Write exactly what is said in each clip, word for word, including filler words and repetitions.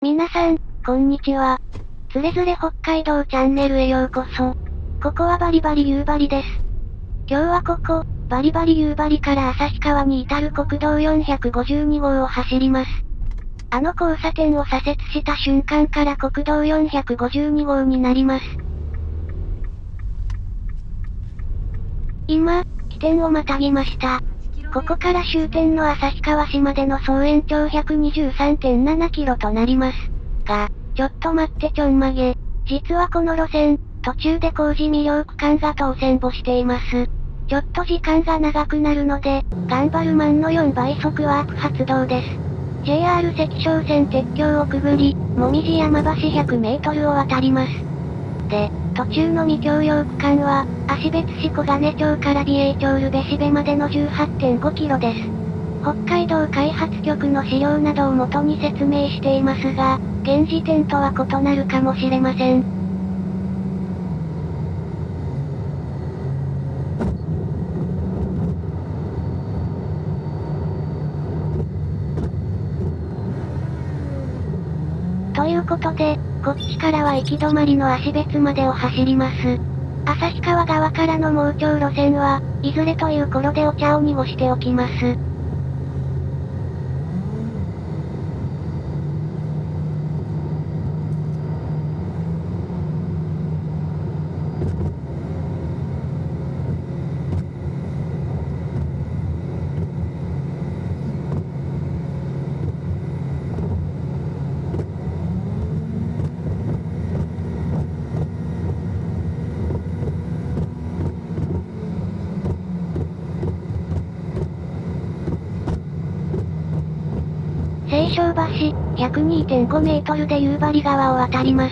皆さん、こんにちは。つれづれ北海道チャンネルへようこそ。ここはバリバリ夕張です。今日はここ、バリバリ夕張から旭川に至る国道よんひゃくごじゅうにごうを走ります。あの交差点を左折した瞬間から国道よんひゃくごじゅうにごうになります。今、起点をまたぎました。ここから終点の旭川市までの総延長 ひゃくにじゅうさんてんななキロとなります。が、ちょっと待ってちょんまげ。実はこの路線、途中で工事未了区間が当選簿しています。ちょっと時間が長くなるので、頑張るマンのよんばい速ワープ発動です。ジェイアール 関商線鉄橋をくぐり、もみじ山橋ひゃくメートルを渡ります。で、途中の未共用区間は、芦別市小金町から美瑛町ルベシベまでの じゅうはってんごキロです。北海道開発局の資料などを元に説明していますが、現時点とは異なるかもしれません。ということで、こっちからは行き止まりの芦別までを走ります。旭川側からの盲腸路線は、いずれという頃でお茶を濁しておきます。西湘橋、ひゃくにてんごメートルで夕張川を渡ります。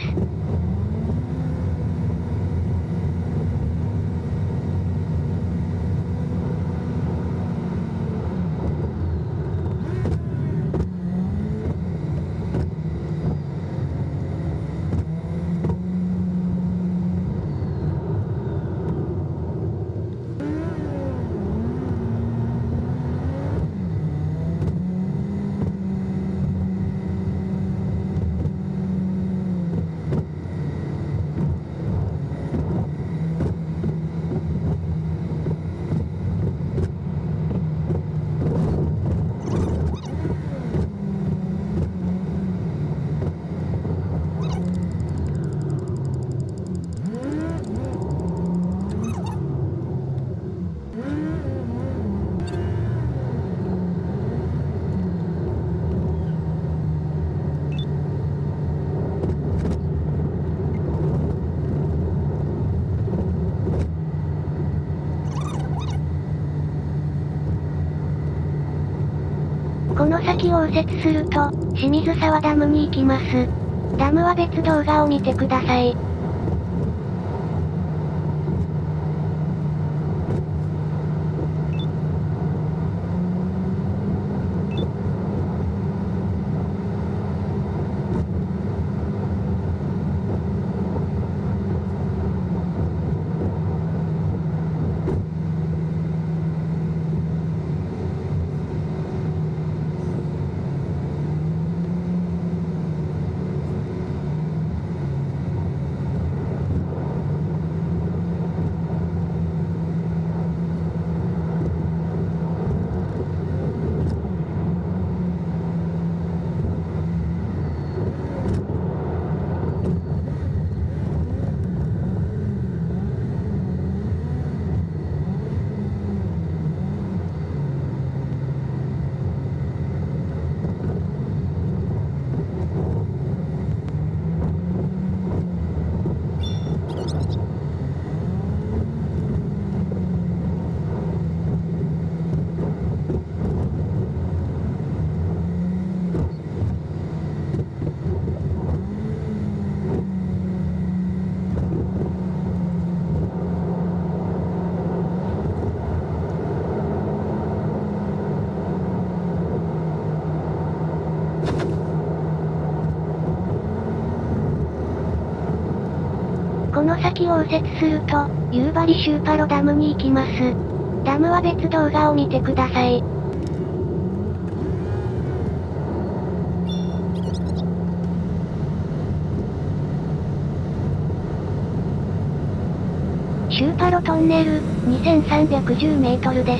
この先を右折すると、清水沢ダムに行きます。ダムは別動画を見てください。この先を右折すると、夕張シューパロダムに行きます。ダムは別動画を見てください。 シューパロトンネル、にせんさんびゃくじゅうメートルです。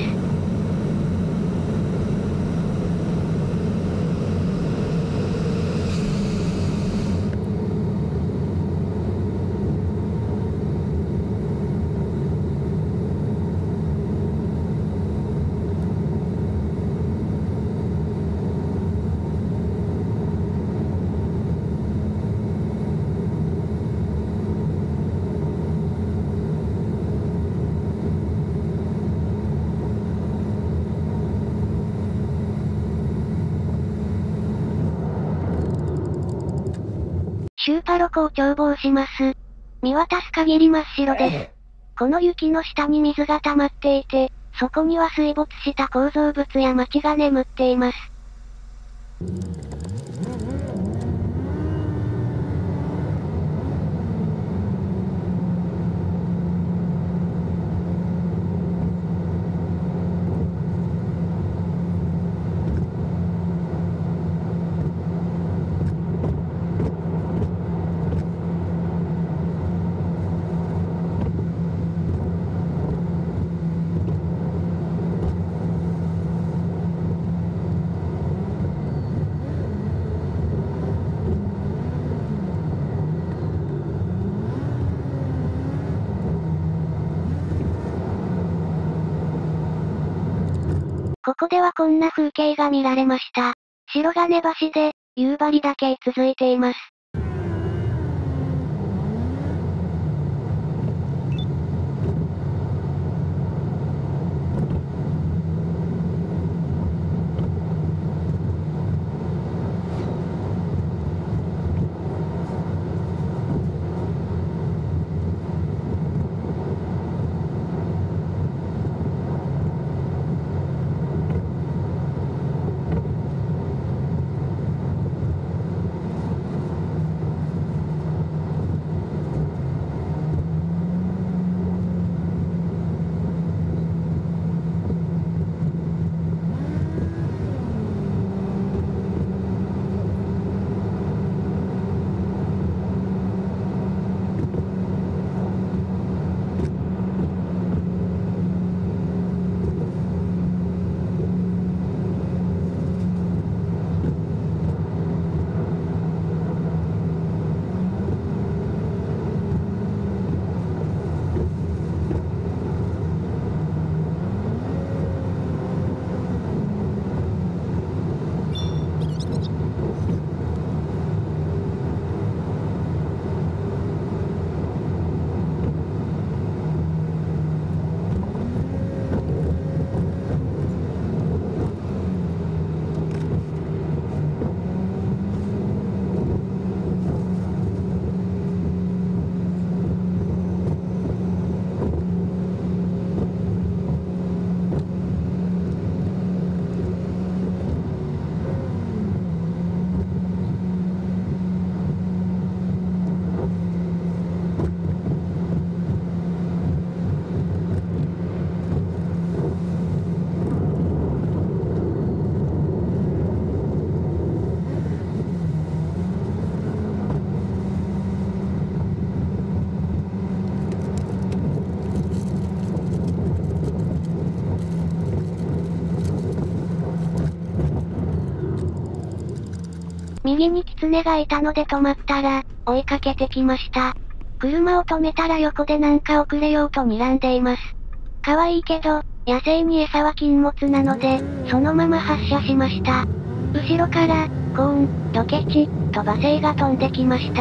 シューパロ湖を眺望します。見渡す限り真っ白です。この雪の下に水が溜まっていて、そこには水没した構造物や町が眠っています。ここではこんな風景が見られました。白金橋で、夕張岳続いています。右に狐がいたので止まったら、追いかけてきました。車を止めたら横でなんか遅れようと睨んでいます。可愛いけど、野生に餌は禁物なので、そのまま発車しました。後ろから、コーン、ロケ地、と罵声が飛んできました。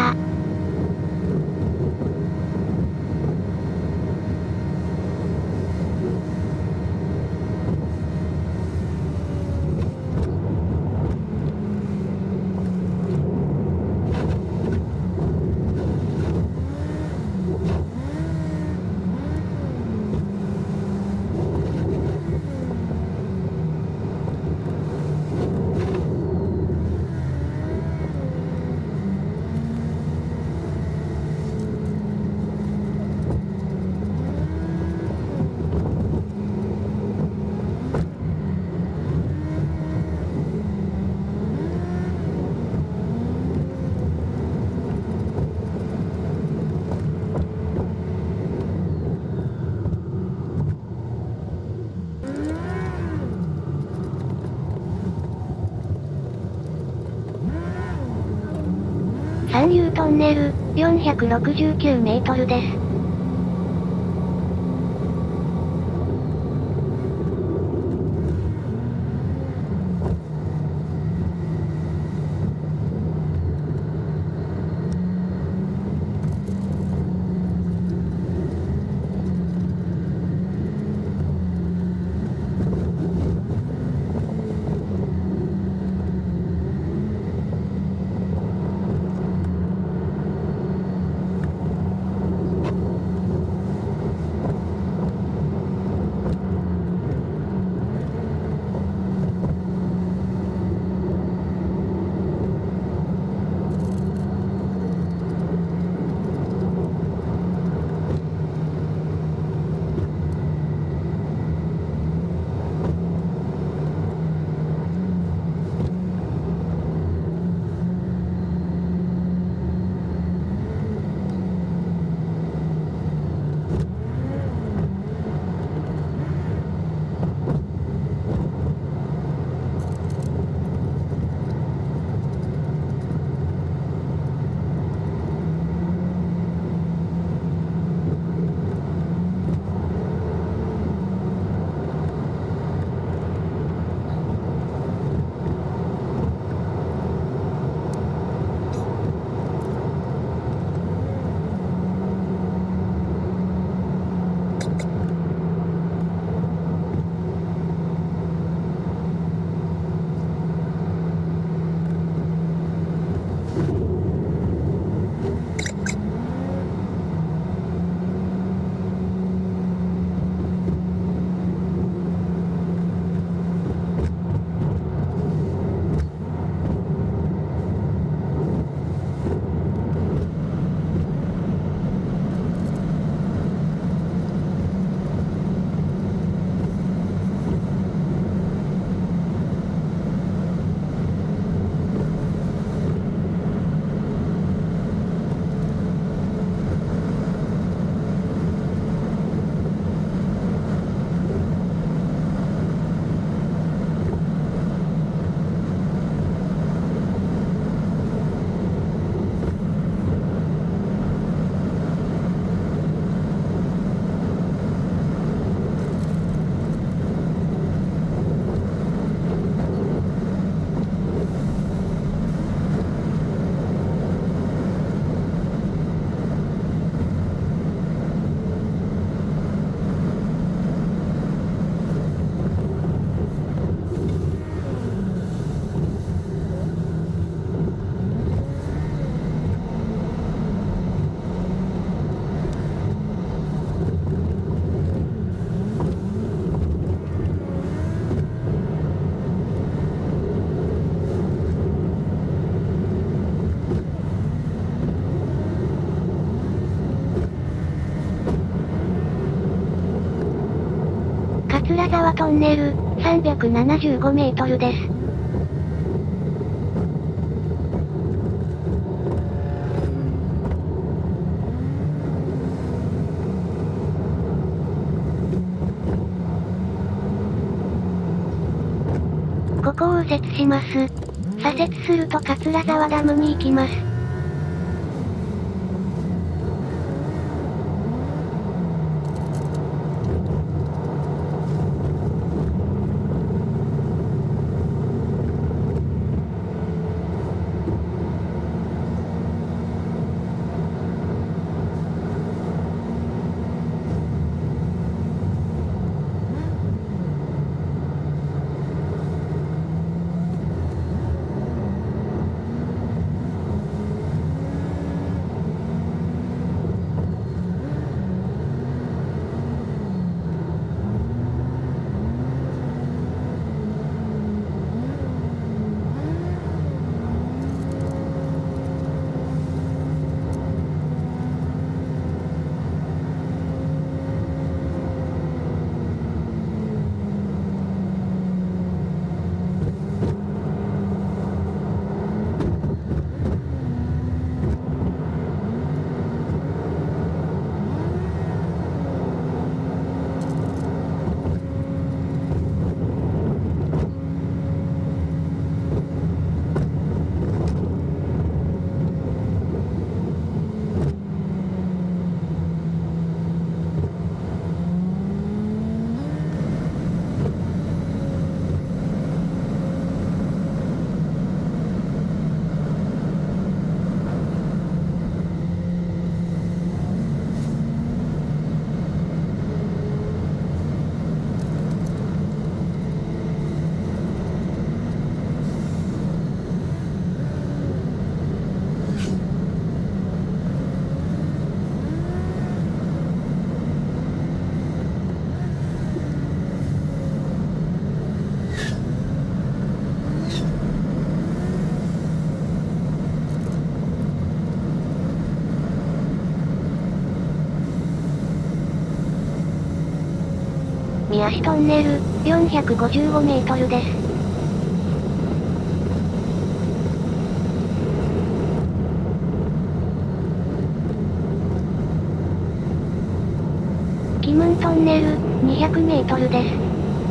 三遊トンネル、よんひゃくろくじゅうきゅうメートルです。桂沢トンネル、さんびゃくななじゅうごメートルです。ここを右折します。左折すると桂沢ダムに行きます。 宮足トンネル、よんひゃくごじゅうごメートルです。キムントンネル、にひゃくメートルです。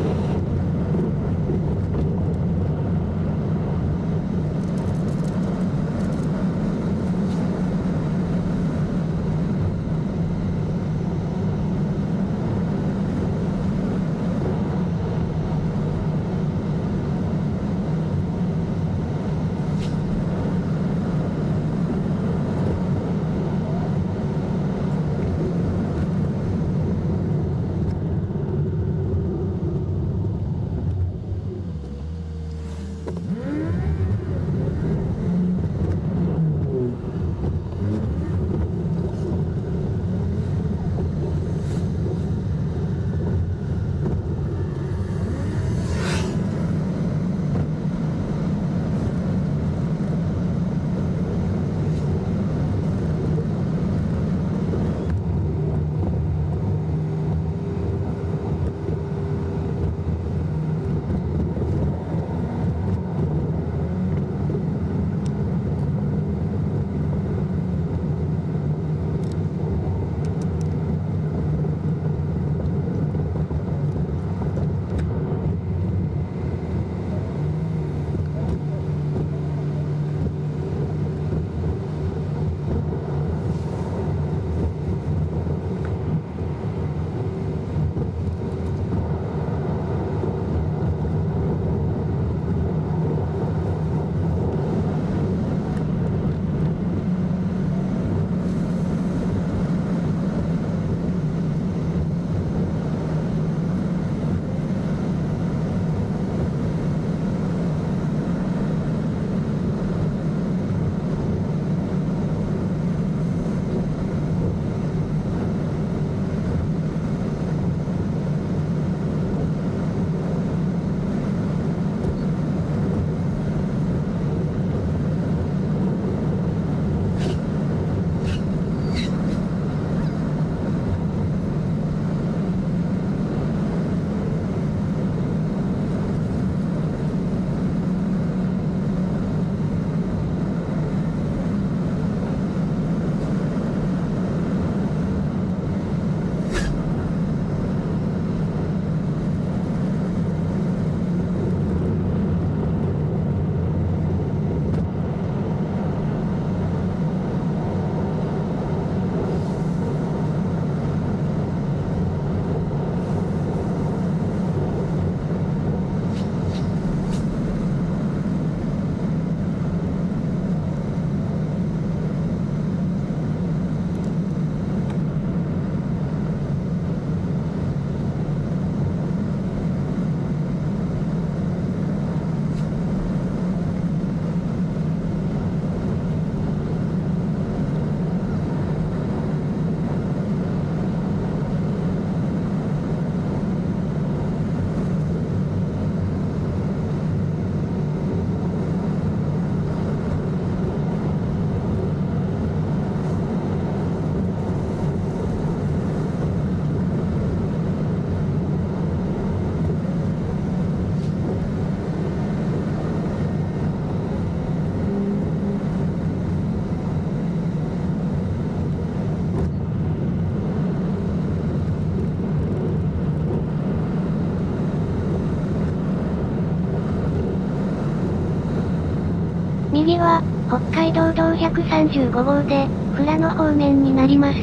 右は、北海道道ひゃくさんじゅうごごうで、富良野方面になります。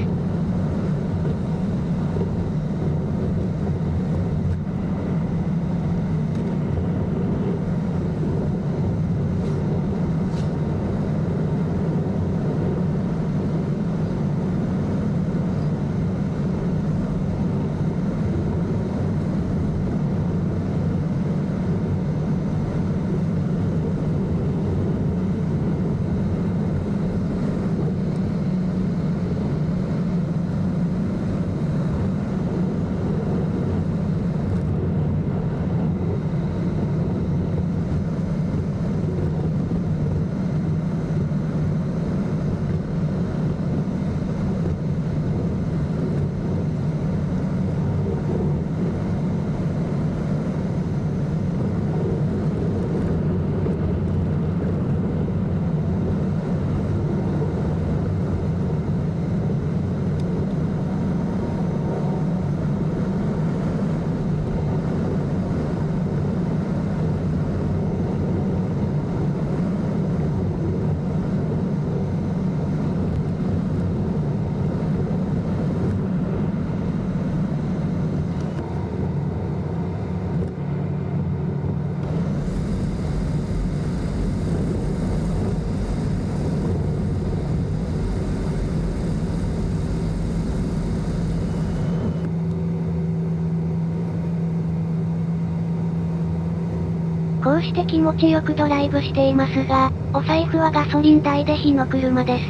こうして気持ちよくドライブしていますが、お財布はガソリン代で火の車です。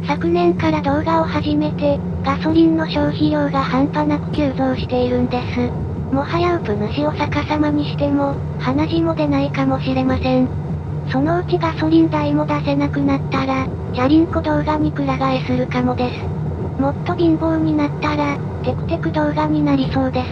昨年から動画を始めて、ガソリンの消費量が半端なく急増しているんです。もはやウプ主を逆さまにしても、鼻血も出ないかもしれません。そのうちガソリン代も出せなくなったら、チャリンコ動画にくら替えするかもです。もっと貧乏になったら、テクテク動画になりそうです。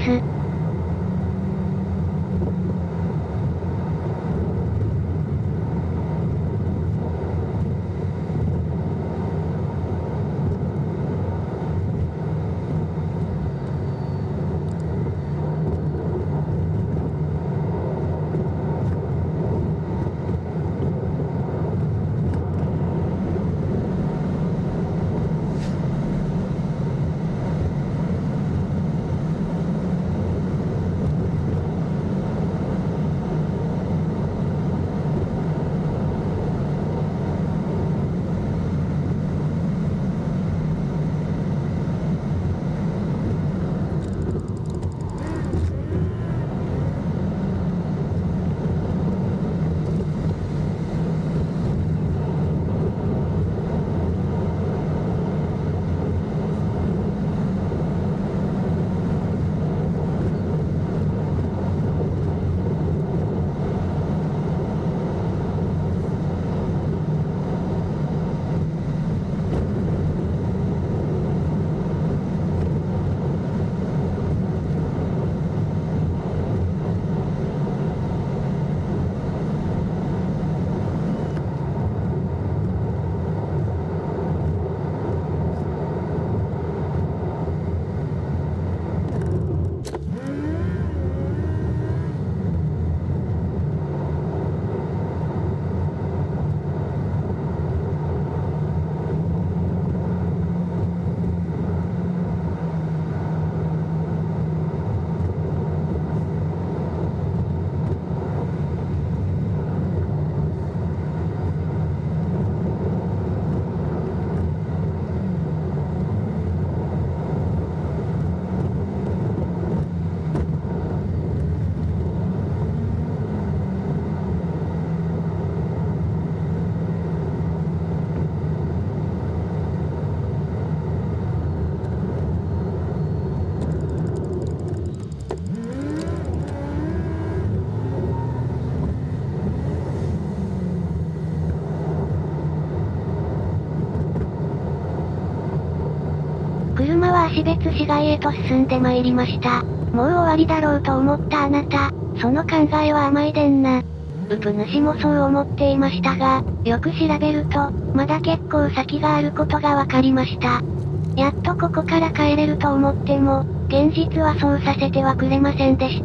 車は芦別市街へと進んで参りました。もう終わりだろうと思ったあなた、その考えは甘いでんな。ウプ主もそう思っていましたが、よく調べると、まだ結構先があることが分かりました。やっとここから帰れると思っても、現実はそうさせてはくれませんでした。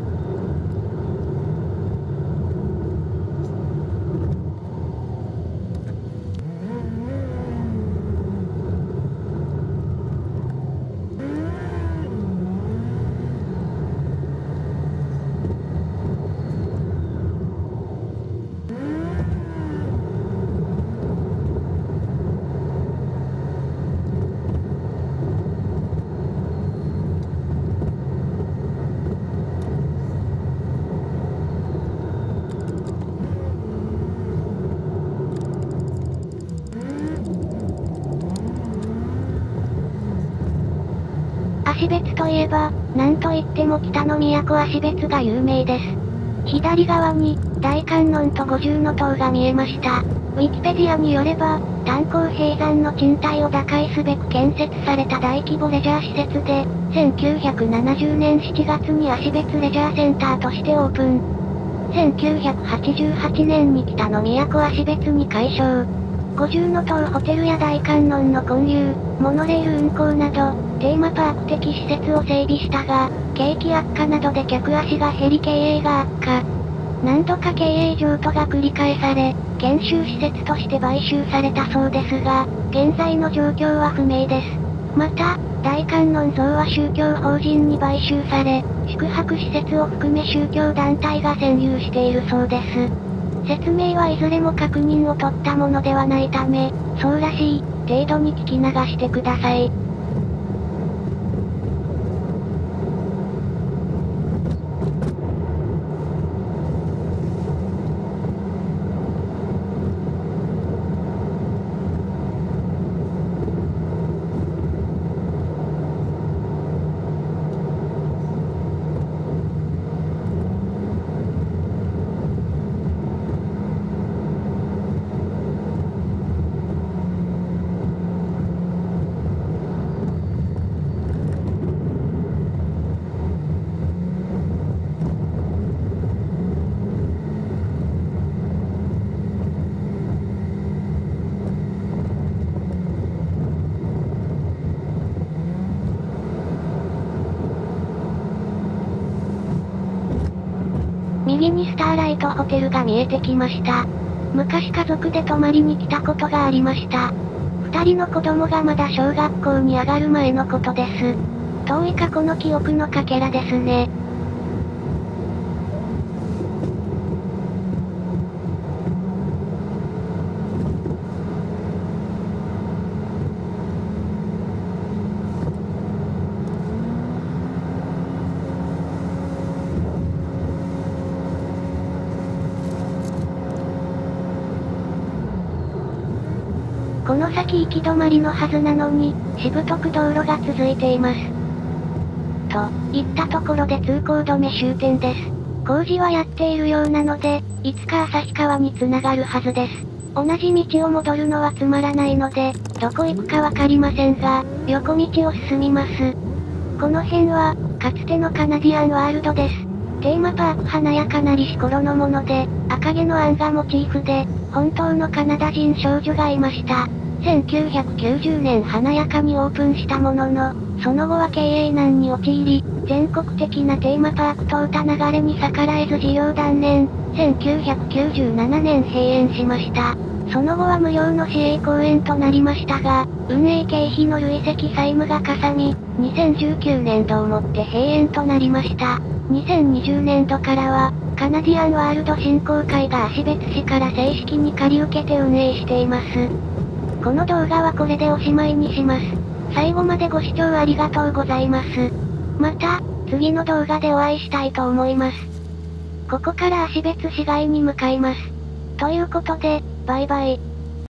芦別といえば、なんといっても北の都芦別が有名です。左側に、大観音と五重塔が見えました。ウィキペディアによれば、炭鉱閉山の賃貸を打開すべく建設された大規模レジャー施設で、せんきゅうひゃくななじゅうねんしちがつに芦別レジャーセンターとしてオープン。せんきゅうひゃくはちじゅうはちねんに北の都芦別に改称。五重塔ホテルや大観音の建立、モノレール運行など、テーマパーク的施設を整備したが、景気悪化などで客足が減り経営が悪化。何度か経営譲渡が繰り返され、研修施設として買収されたそうですが、現在の状況は不明です。また、大観音像は宗教法人に買収され、宿泊施設を含め宗教団体が占有しているそうです。説明はいずれも確認を取ったものではないため、そうらしい、程度に聞き流してください。 とホテルが見えてきました。昔家族で泊まりに来たことがありました。二人の子供がまだ小学校に上がる前のことです。遠い過去の記憶のかけらですね。この先行き止まりのはずなのに、しぶとく道路が続いています。と、いったところで通行止め終点です。工事はやっているようなので、いつか旭川に繋がるはずです。同じ道を戻るのはつまらないので、どこ行くかわかりませんが、横道を進みます。この辺は、かつてのカナディアンワールドです。テーマパーク華やかなりし頃のもので、赤毛のアンがモチーフで、本当のカナダ人少女がいました。せんきゅうひゃくきゅうじゅうねん華やかにオープンしたものの、その後は経営難に陥り、全国的なテーマパークとうた流れに逆らえず事業断念、せんきゅうひゃくきゅうじゅうななねん閉園しました。その後は無料の市営公園となりましたが、運営経費の累積債務がかさみ、にせんじゅうきゅうねんどをもって閉園となりました。にせんにじゅうねんどからは、カナディアンワールド振興会が芦別市から正式に借り受けて運営しています。この動画はこれでおしまいにします。最後までご視聴ありがとうございます。また、次の動画でお会いしたいと思います。ここから芦別市街に向かいます。ということで、バイバイ。